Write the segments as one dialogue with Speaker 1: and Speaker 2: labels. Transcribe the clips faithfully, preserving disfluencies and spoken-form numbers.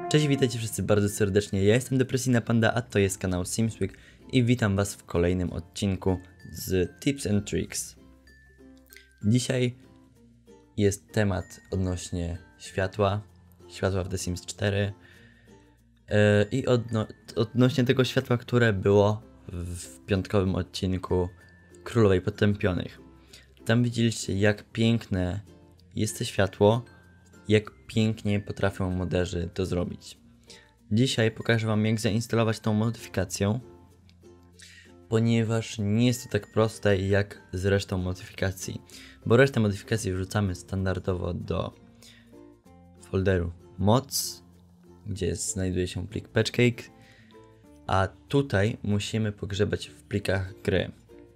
Speaker 1: Cześć, witajcie wszyscy bardzo serdecznie, ja jestem Depresyjna Panda, a to jest kanał SimsWeek i witam was w kolejnym odcinku z Tips and Tricks. Dzisiaj jest temat odnośnie światła, światła w The Sims cztery yy, i odno odnośnie tego światła, które było w piątkowym odcinku Królowej Potępionych. Tam widzieliście, jak piękne jest to światło, jak pięknie potrafią moderzy to zrobić. Dzisiaj pokażę wam, jak zainstalować tą modyfikację, ponieważ nie jest to tak proste jak z resztą modyfikacji, bo resztę modyfikacji wrzucamy standardowo do folderu mods, gdzie znajduje się plik patchcake, a tutaj musimy pogrzebać w plikach gry.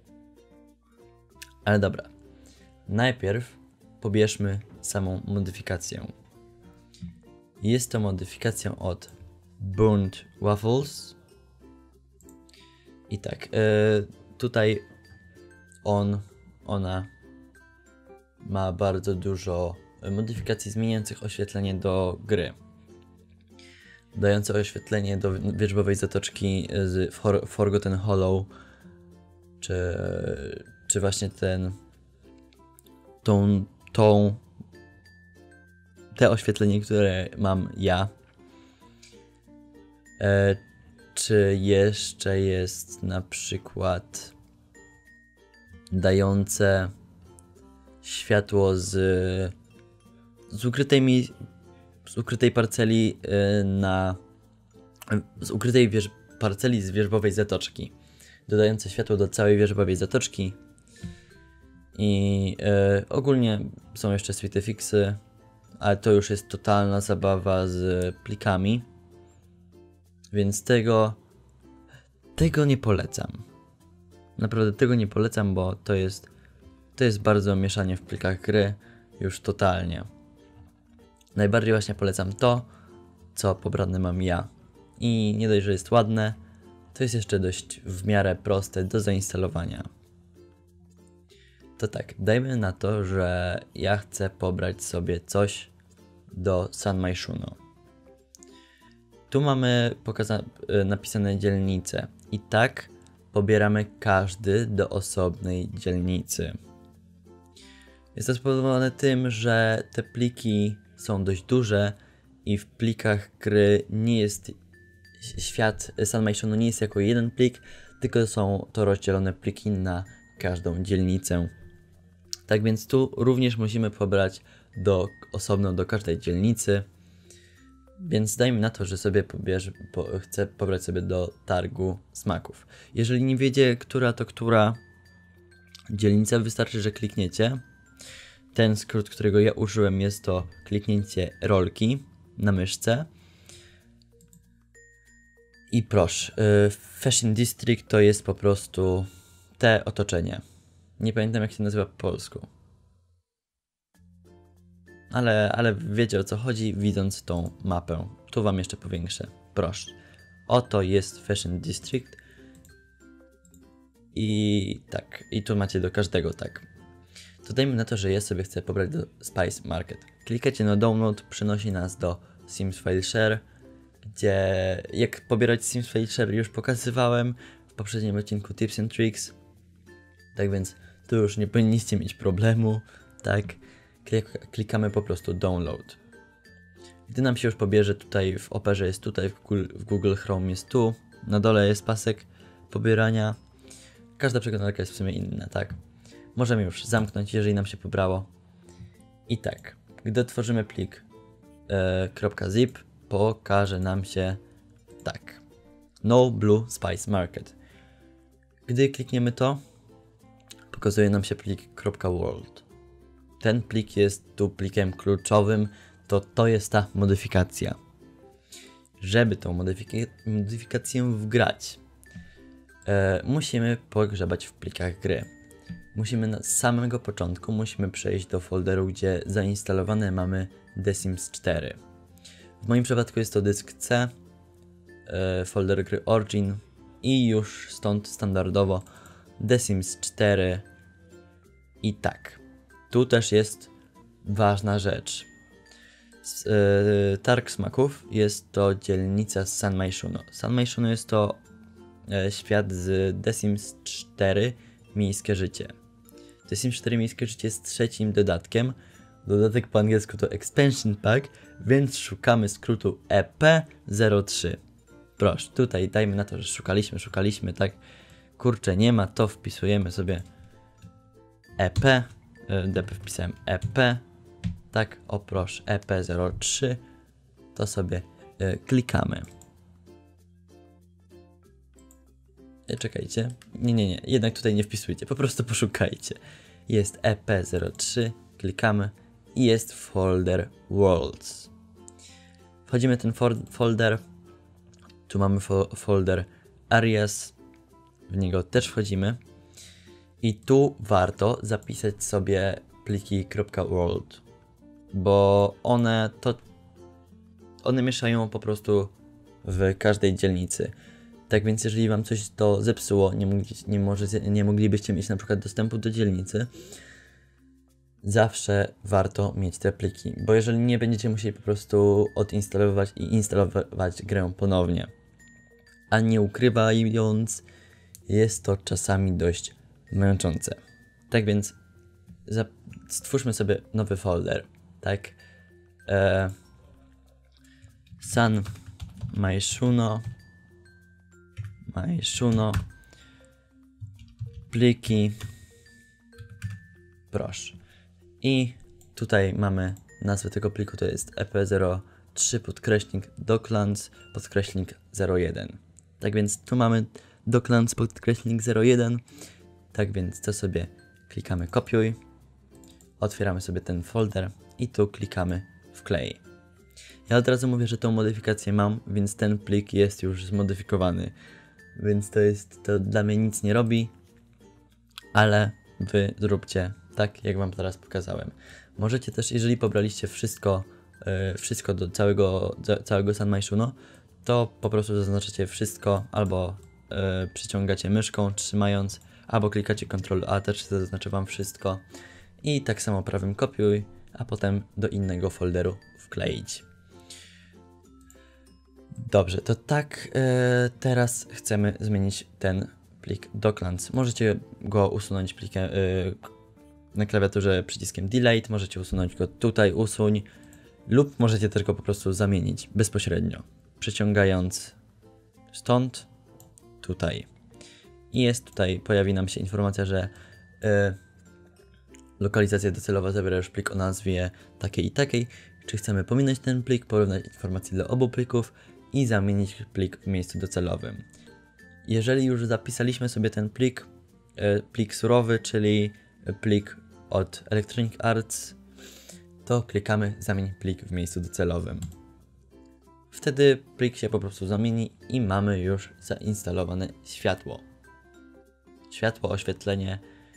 Speaker 1: Ale dobra, najpierw pobierzmy samą modyfikację. Jest to modyfikacja od Burnt Waffles. I tak, yy, tutaj on, ona ma bardzo dużo modyfikacji zmieniających oświetlenie do gry. Dające oświetlenie do wierzbowej zatoczki z For Forgotten Hollow, czy, czy właśnie ten, tą, tą, te oświetlenie, które mam ja. E, czy jeszcze jest na przykład dające światło z, z ukrytej mi, z ukrytej parceli y, na z ukrytej wież, parceli z wierzbowej zatoczki, dodające światło do całej wierzbowej zatoczki. I y, ogólnie są jeszcze sweet fixy, ale to już jest totalna zabawa z plikami, więc tego tego nie polecam. Naprawdę tego nie polecam, bo to jest to jest bardzo mieszanie w plikach gry już totalnie. Najbardziej właśnie polecam to, co pobrane mam ja. I nie dość, że jest ładne, to jest jeszcze dość w miarę proste do zainstalowania. To tak, dajmy na to, że ja chcę pobrać sobie coś do San Myshuno. Tu mamy napisane dzielnice i tak pobieramy każdy do osobnej dzielnicy. Jest to spowodowane tym, że te pliki są dość duże i w plikach gry nie jest świat San Myshuno nie jest jako jeden plik, tylko są to rozdzielone pliki na każdą dzielnicę. Tak więc tu również musimy pobrać do, osobno do każdej dzielnicy. Więc dajmy na to, że sobie pobierz, po, chcę pobrać sobie do targu smaków. Jeżeli nie wiecie, która to która dzielnica, wystarczy, że klikniecie. Ten skrót, którego ja użyłem, jest to kliknięcie rolki na myszce. I proszę, y, Fashion District to jest po prostu te otoczenie. Nie pamiętam, jak się nazywa po polsku. Ale, ale wiecie, o co chodzi, widząc tą mapę. Tu wam jeszcze powiększę. Proszę. Oto jest Fashion District. I tak. I tu macie do każdego tak. To dajmy na to, że ja sobie chcę pobrać do Spice Market. Klikacie na download, przynosi nas do Sims File Share, gdzie jak pobierać Sims File Share już pokazywałem w poprzednim odcinku Tips and Tricks. Tak więc tu już nie powinniście mieć problemu. Tak. Klikamy po prostu download. Gdy nam się już pobierze, tutaj w Operze jest tutaj, w Google, w Google Chrome jest tu, na dole jest pasek pobierania. Każda przeglądarka jest w sumie inna, tak? Możemy już zamknąć, jeżeli nam się pobrało. I tak, gdy otworzymy plik e, .zip, pokaże nam się tak. No Blue Spice Market. Gdy klikniemy to, pokazuje nam się plik .world. Ten plik jest tu plikiem kluczowym, to to jest ta modyfikacja. Żeby tą modyfika modyfikację wgrać, e, musimy pogrzebać w plikach gry. Musimy na samego początku musimy przejść do folderu, gdzie zainstalowane mamy The Sims cztery. W moim przypadku jest to dysk C, e, folder gry Origin i już stąd standardowo The Sims cztery i tak. Tu też jest ważna rzecz. yy, targ smaków jest to dzielnica San Myshuno. San Myshuno jest to yy, świat z The Sims cztery Miejskie Życie. The Sims cztery Miejskie Życie jest trzecim dodatkiem. Dodatek po angielsku to Expansion Pack, więc szukamy skrótu E P zero trzy. Proszę, tutaj dajmy na to, że szukaliśmy, szukaliśmy, tak? Kurczę, nie ma, to wpisujemy sobie E P, D P wpisałem E P, tak, o proszę, E P zero trzy, to sobie y, klikamy. E, czekajcie, nie, nie, nie, jednak tutaj nie wpisujcie, po prostu poszukajcie. Jest E P zero trzy, klikamy i jest folder Worlds. Wchodzimy w ten folder, tu mamy fo folder Areas, w niego też wchodzimy. I tu warto zapisać sobie pliki .world, bo one to one mieszają po prostu w każdej dzielnicy. Tak więc jeżeli wam coś to zepsuło, nie, mogli, nie, może, nie moglibyście mieć na przykład dostępu do dzielnicy, zawsze warto mieć te pliki, bo jeżeli nie, będziecie musieli po prostu odinstalować i instalować grę ponownie. A nie ukrywając, jest to czasami dość męczące. Tak więc stwórzmy sobie nowy folder, tak? E, San Myshuno, Myshuno, pliki, proszę. I tutaj mamy nazwę tego pliku, to jest E P zero trzy podkreśnik Docklands podkreśnik zero jeden. Tak więc tu mamy Docklands podkreśnik zero jeden. Tak więc to sobie klikamy kopiuj, otwieramy sobie ten folder i tu klikamy wklej. Ja od razu mówię, że tą modyfikację mam, więc ten plik jest już zmodyfikowany, więc to jest, to dla mnie nic nie robi, ale wy zróbcie tak, jak wam teraz pokazałem. Możecie też, jeżeli pobraliście wszystko, yy, wszystko do całego, całego San Myshuno, to po prostu zaznaczacie wszystko, albo yy, przyciągacie myszką trzymając, albo klikacie kontrol A, też zaznaczę wam wszystko. I tak samo prawym kopiuj, a potem do innego folderu wkleić. Dobrze, to tak yy, teraz chcemy zmienić ten plik Docklands. Możecie go usunąć plikiem yy, na klawiaturze przyciskiem Delete, możecie usunąć go tutaj, usuń, lub możecie też go po prostu zamienić bezpośrednio, przyciągając stąd tutaj. I jest tutaj, pojawi nam się informacja, że yy, lokalizacja docelowa zawiera już plik o nazwie takiej i takiej. Czy chcemy pominąć ten plik, porównać informacje dla obu plików i zamienić plik w miejscu docelowym. Jeżeli już zapisaliśmy sobie ten plik, yy, plik surowy, czyli plik od Electronic Arts, to klikamy zamień plik w miejscu docelowym. Wtedy plik się po prostu zamieni i mamy już zainstalowane światło. Światło, oświetlenie.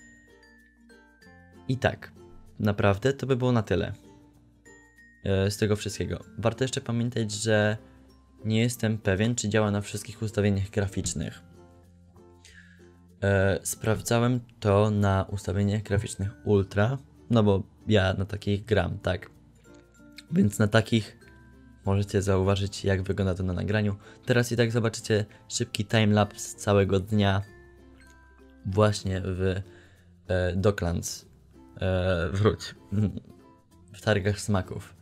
Speaker 1: I tak, naprawdę to by było na tyle yy, z tego wszystkiego. Warto jeszcze pamiętać, że nie jestem pewien, czy działa na wszystkich ustawieniach graficznych. E, sprawdzałem to na ustawieniach graficznych Ultra, no bo ja na takich gram, tak. Więc na takich możecie zauważyć, jak wygląda to na nagraniu. Teraz i tak zobaczycie szybki timelapse całego dnia właśnie w e, Docklands. E, wróć. W targach smaków.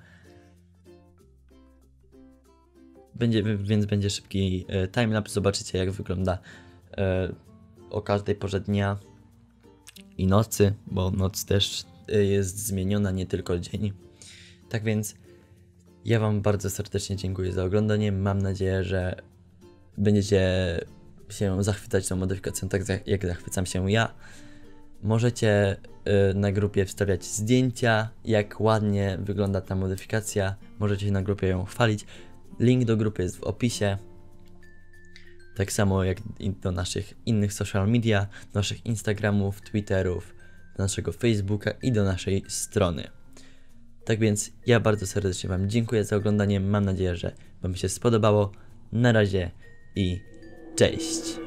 Speaker 1: Będzie, więc będzie szybki e, timelapse, zobaczycie, jak wygląda e, o każdej porze dnia i nocy, bo noc też jest zmieniona, nie tylko dzień. Tak więc ja wam bardzo serdecznie dziękuję za oglądanie. Mam nadzieję, że będziecie się zachwycać tą modyfikacją tak jak zachwycam się ja. Możecie y, na grupie wstawiać zdjęcia, jak ładnie wygląda ta modyfikacja. Możecie na grupie ją chwalić. Link do grupy jest w opisie. Tak samo jak i do naszych innych social media, do naszych Instagramów, Twitterów, do naszego Facebooka i do naszej strony. Tak więc ja bardzo serdecznie wam dziękuję za oglądanie. Mam nadzieję, że wam się spodobało. Na razie i cześć!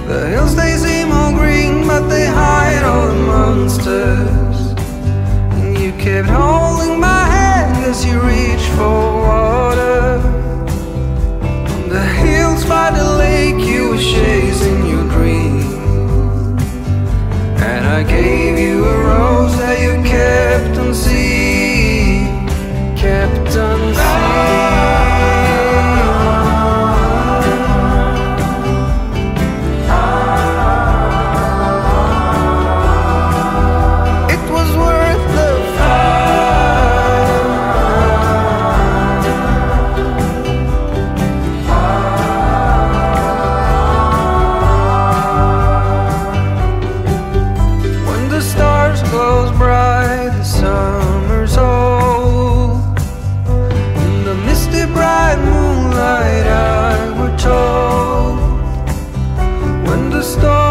Speaker 2: The hills they seem all green, but they hide all the monsters. And you kept holding my hand as you reached for water. On the hills by the lake you were chasing your dream. And I gave you a rose that you kept unseen, kept unseen. Stars